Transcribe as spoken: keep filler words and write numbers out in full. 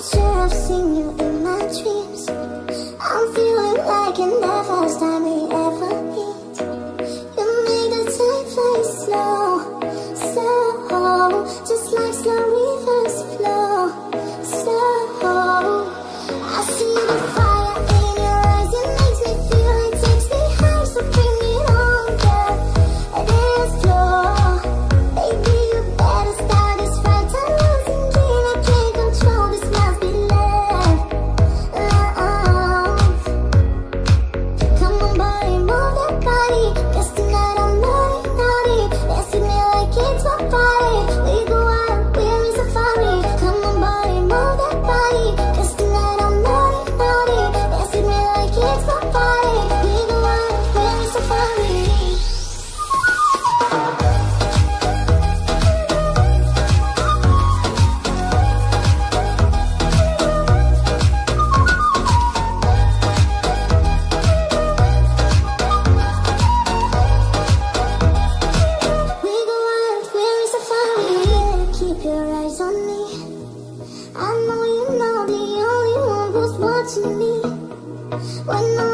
sure I've seen you in my dreams. I'm feeling like in the first time we ever meet. You make the time fly slow, slow, just like slow rivers flow, slow. I see the fire in your eyes, it makes me feel, it takes me high, so bring it on, girl. Dance floor, baby, you better start this fight. I'm losing game, I can't control, this must be love, love. Come on, boy, move that body, 'cause tonight I'm naughty, naughty. Dance with me like it's my party. We go out, we're in safari. Come on, boy, move that body, 'cause tonight I'm naughty, naughty. Dance with me like it's my party. We go out, we're in safari. We go out, we're in safari. Keep your eyes on me. I know you know the only one who's watching me. When